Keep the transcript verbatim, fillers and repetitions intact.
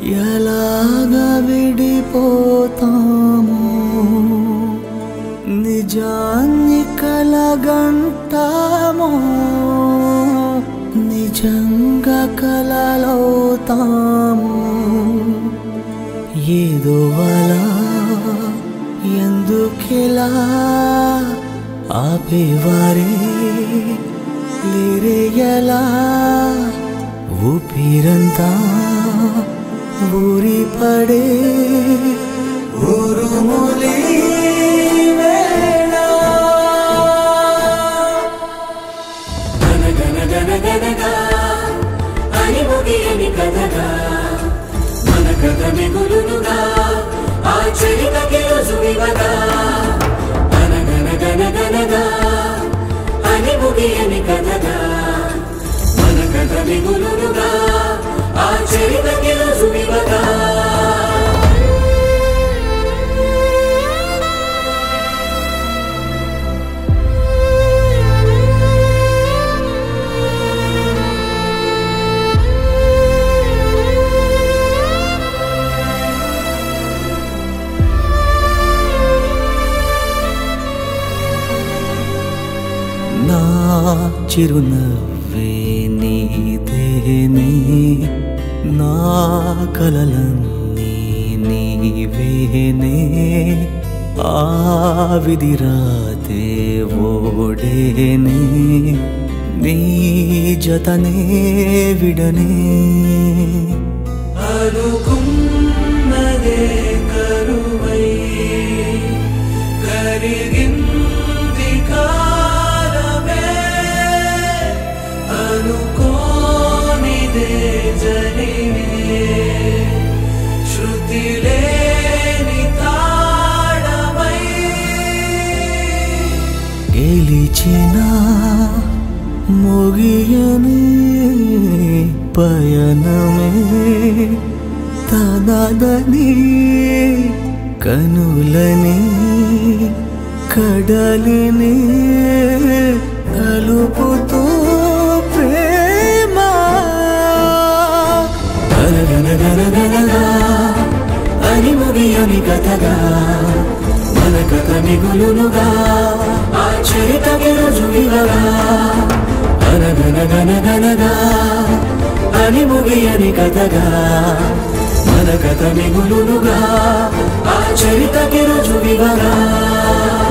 ఎలాగా విడిపోతామో నిజాన్ని కలగంటామో నిజంగా కలలవుతామో ఏదో అలా ఎందుకిలా ఆపేవారే లేరే ఎలా ఊపిరంతా ఊరి పడే ఊరుములి వేళ గన గన గన గనగా అని ముగియని కథగా మన కథ మిగులునుగా ఆ చరితకి రుజువివగా గన గన గన గనగా అని ముగియని కథగా మన కథ మిగులునుగా ఆ చరితకి రుజువివగా నా చిరునవ్వే నీదేనే నా కలలన్నీ నీవేనే ఆ విధిరాతే ఓడేనే నీ జతనే విడనే అనుకున్నదే కరువై కరిగింది కాలమే అనుకోనిదే జరిగే శృతి లేని తాళమై గెలిచిన ముగియని పయనమే తనదని కనులని కడలిని కలుపుతూ ప్రేమ గనగనగనగనగా అని ముగియని కథగా మన కథ మిగులునుగా ఆ చరితకి రుజువివగా గనగనగనగనగా అని ముగియని కథగా మన కథ మిగులునుగా ఆ చరితకి రుజువివగా